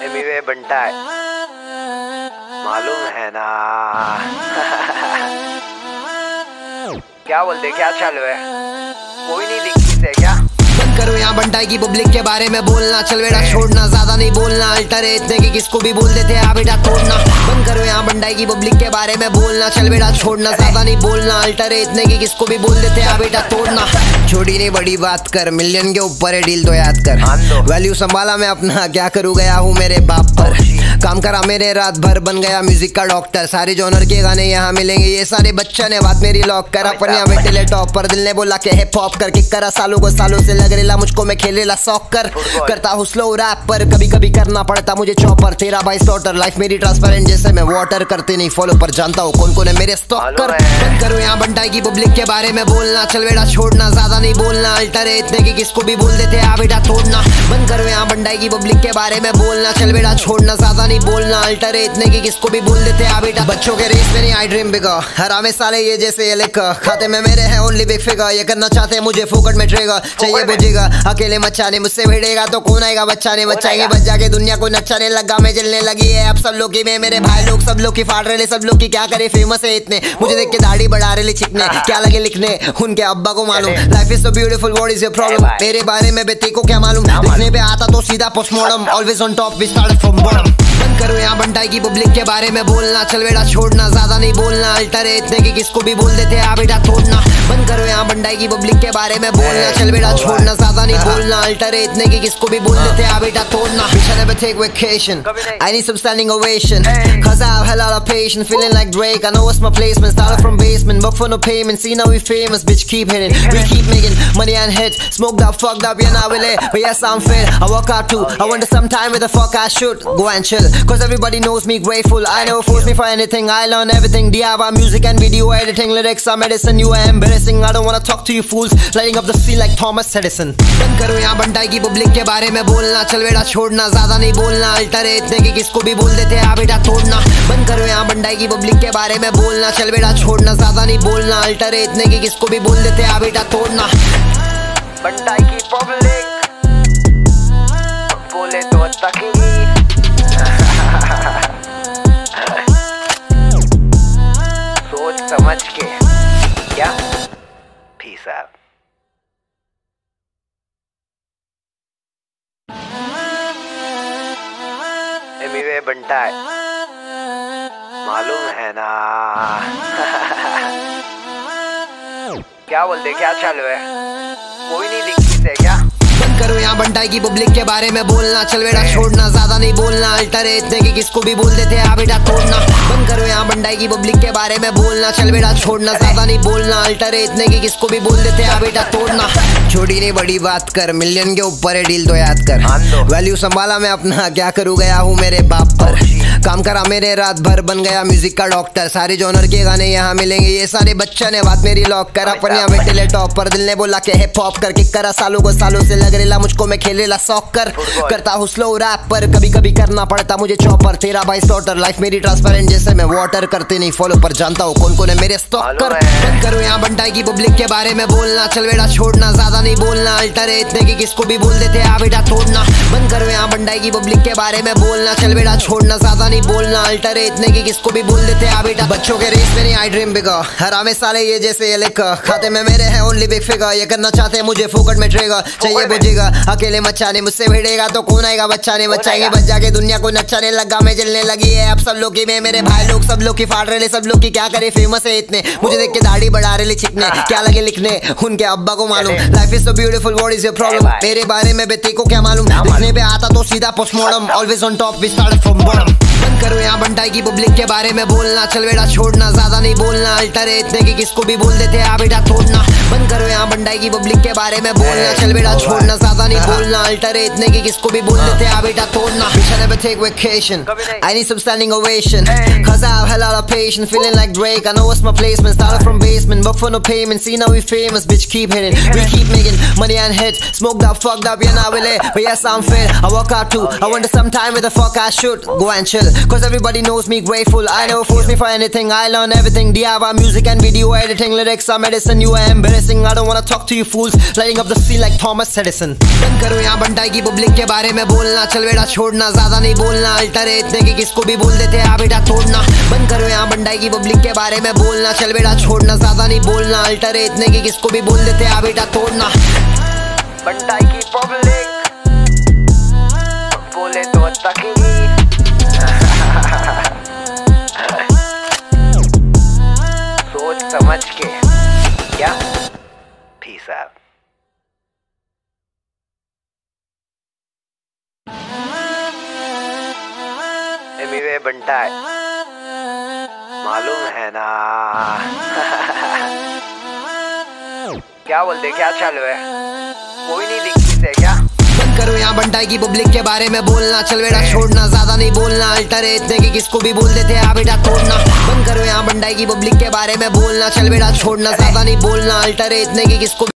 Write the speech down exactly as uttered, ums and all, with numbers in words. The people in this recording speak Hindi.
एमिवे बनता है, मालूम है ना। क्या बोलते, क्या चालू है? कोई नहीं दिखती से क्या? बंद करो यहाँ बंटाई की पब्लिक के बारे में बोलना, चल बेटा छोड़ना, ज्यादा नहीं बोलना, अल्टर इतने की किसको भी बोल देते आ बेटा तोड़ना। बंद करो यहाँ बंटाई की पब्लिक के बारे में बोलना, चल बेटा छोड़ना, ज्यादा नहीं बोलना, अल्टर इतने की किसको भी बोल देते आ बेटा तोड़ना। छोटी नहीं बड़ी बात कर, मिलियन के ऊपर है डील तो याद कर, वैल्यू संभाला मैं अपना, क्या करूँ गया हूँ मेरे बाप पर, काम करा मेरे रात भर, बन गया म्यूजिक का डॉक्टर, सारे जॉनर के गाने यहाँ मिलेंगे, ये सारे बच्चे ने बात मेरी लॉक कर, अपन यहाँ बैठे ले टॉप पर, दिल ने बोला के हिप हॉप कर, किक करा सालों को सालों से लग रेला मुझको, मैं खेलेला सॉकर, करता हूँ स्लो रैप पर, कभी कभी करना पड़ता मुझे चॉपर, तेरा भाई स्टॉटर, लाइफ मेरी ट्रांसपेरेंट जैसे मैं वाटर, करते नहीं फॉलो पर जानता हूँ कौन कौन है मेरे स्टॉक कर। बंद करो यहाँ बंटाई की पब्लिक के बारे में बोलना, चल बेटा छोड़ना, ज्यादा नहीं बोलना, अल्टर इतने की किसको भी बोल देते आ बेटा तोड़ना। बंद करो यहाँ बंटाई की पब्लिक के बारे में बोलना, चल बेटा छोड़ना, ज्यादा नहीं बोलना, अल्टर इतने की किसको भी बोल देते आ बेटा। बच्चों के रेस में नहीं आई ड्रीम बिगर, हरामे साले ये जैसे ये लिख, खाते में मेरे हैं ओनली बिग फिगर, ये करना चाहते हैं मुझे फोकट में ट्रेगर, चाहिए बुझेगा अकेले मचाने, मुझसे भिड़ेगा तो कौन आएगा बच्चाने, बच्चाएंगे बच जाके दुनिया को नचाने लगा, मैं जलने लगी है अब सब लोग की, मैं मेरे भाई लोग सब लोग की फाड़ रहे, सब लोग की क्या करे, फेमस है इतने, मुझे देख के दाढ़ी बढ़ा रहे छिकने, क्या लगे लिखने उनके अब्बा को मालूम, life is so beautiful what is your problem, मेरे बारे में बेटे को क्या मालूम, लिखने पे आता तो सीधा postmortem, always on top we start from bottom. बंद करो यहाँ बंटाई की पब्लिक के बारे में बोलना, चल बेटा छोड़ना, ज्यादा नहीं बोलना, अल्टर इतने की किसको भी बोल देते आ बेटा तोड़ना। बंद करो यहाँ बंटाई की पब्लिक के बारे में बोलना, चल बेटा छोड़ना, ज्यादा नहीं बोलना, अल्टर इतने की किसको भी बोल देते आ बेटा तोड़ना। We shall never take vacation, I need some standing ovation, cause I have a lot of patience, feeling like Drake, I know what's my placement, started from basement, work for no payment, see now we famous, bitch keep hitting, we keep making money and hits, smoked up, fucked up, yeah now we lit, but yes I'm fit, I work out too, I wonder sometime where the fuck I should go and chill, cause everybody knows me grateful, I never force me for anything, I learn everything, D I Y music and video editing, lyrics are medicine, you are embarrassing, I don't wanna talk to you fools, lighting up the scene like Thomas Edison। बंद करो यहाँ बंटाई की पब्लिक के बारे में बोलना, चल बेटा छोड़ना, ज्यादा नहीं बोलना, अल्टर इतने की किसको भी बोल देते आ बेटा तोड़ना। बंद करो यहाँ बंटाई की पब्लिक के बारे में बोलना, चल बेटा छोड़ना, ज्यादा नहीं बोलना, अल्टर इतने की किसको भी बोल देते आ बेटा तोड़ना। बंटाई की पब्लिक बोले तो तकी सोच समझ के क्या पीस आउट। एमिवे बनता है, मालूम है ना। क्या बोलते, क्या चालू है? कोई नहीं दिखती से क्या? बंद करो यहाँ बंटाई की पब्लिक के बारे में बोलना, चल बेटा छोड़ना, ज्यादा नहीं बोलना, अल्टर इतने की किसको भी बोल देते आ बेटा तोड़ना। बंद करो यहाँ बंटाई की पब्लिक के बारे में बोलना, चल बेटा छोड़ना, ज्यादा नहीं बोलना, अल्टर इतने की किसको भी बोल देते आ बेटा तोड़ना। छोटी नहीं बड़ी बात कर, मिलियन के ऊपर है डील तो याद कर, वैल्यू संभाला मैं अपना, क्या करूँ गया हूँ मेरे बाप पर, काम करा मेरे रात भर, बन गया म्यूजिक का डॉक्टर, सारे जॉनर के गाने यहाँ मिलेंगे, ये सारे बच्चे ने बात मेरी लॉक कर, अपन यहाँ बैठे ले टॉप पर, दिल ने बोला के हिप हॉप कर, किक करा सालों को सालों से लग रेला मुझको, मैं खेलेला सॉकर, करता हूँ स्लो रैप पर, कभी कभी करना पड़ता मुझे चॉपर, तेरा भाई स्टॉटर, लाइफ मेरी ट्रांसपेरेंट जैसे मैं वाटर, करते नहीं फॉलो पर जानता हूँ कौन कौन है मेरे स्टॉक कर। बंद करो यहाँ बंटाई की पब्लिक के बारे में बोलना, चल बेटा छोड़ना, ज्यादा नहीं बोलना, अल्टर इतने की किसको भी बोल देते आ बेटा तोड़ना। बंद करो यहाँ बंटाई की पब्लिक के बारे में बोलना, चल बेटा छोड़ना, ज्यादा नहीं बोलना, अल्टर इतने की किसको भी बोल देते आ बेटा। बच्चों के रेस में नहीं आई ड्रीम बिगर, हरामे साले ये जैसे ये लिख, खाते में मेरे हैं ओनली बिग फिगर, ये करना चाहते हैं मुझे फोकट में ट्रेगर, चाहिए बुझेगा अकेले मचाने, मुझसे भिड़ेगा तो कौन आएगा बच्चाने, बच्चाएंगे बच जाके दुनिया को नचाने लगा, मैं जलने लगी है अब सब लोग की, मैं मेरे भाई लोग सब लोग की फाड़ रहे, सब लोग की क्या करे, फेमस है इतने, मुझे देख के दाढ़ी बढ़ा रहे छिकने, क्या लगे लिखने उनके अब्बा को मालूम, life is so beautiful what is your problem, मेरे बारे में बेटे को क्या मालूम, लिखने पे आता तो सीधा postmortem, always on top we start from bottom. बंद करो यहाँ बंटाई की पब्लिक के बारे में बोलना, चल बेटा छोड़ना, ज्यादा नहीं बोलना, अल्टर इतने की किसको भी बोल देते आ बेटा तोड़ना। बंद करो यहाँ बंटाई की पब्लिक के बारे में बोलना, चल बेटा छोड़ना, ज्यादा नहीं बोलना, अल्टर इतने की किसको भी बोल देते आ बेटा तोड़ना। We shall never take vacation, I need some standing ovation, cause I have a lot of patience, feeling like Drake, I know what's my placement, started from basement, work for no payment, see now we famous, bitch keep hitting, we keep making money and hits, smoked up, fucked up, yeah now we lit, but yes I'm fit, I work out too, I wonder sometime where the fuck I should go and chill, Cause everybody knows me grateful. I never force me for anything, I learn everything. D I Y music and video editing. Lyrics are medicine, you are embarrassing. I don't wanna talk to you fools, lighting up the scene like Thomas Edison. बंद करो यहाँ बंटाई की पब्लिक के बारे में बोलना, चल बेटा छोड़ना, ज्यादा नहीं बोलना। अल्टर है इतने की किसको भी बोल देते आ बेटा तोड़ना। बंद करो यहाँ बंटाई की पब्लिक के बारे में बोलना, चल बेटा छोड़ना, ज्यादा नहीं बोलना। अल्टर है इतने की किसको भी बोल देते आ बेटा तोड़ना। बंटाई की पब्लिक बोले तो तकी सोच समझ के क्या पीस आउट। एनीवे बंटाई मालूम है ना क्या बोलते, क्या चालू है, कोई नहीं दिखती है क्या? बंद करो यहाँ बंटाई की पब्लिक के बारे में बोलना, चल बेटा छोड़ना, ज्यादा नहीं बोलना। अल्टर है इतने की किसको भी बोल देते आ बेटा तोड़ना। बंद करो यहाँ बंटाई की पब्लिक के बारे में बोलना, चल बेटा छोड़ना, ज्यादा नहीं बोलना। अल्टर है इतने की किसको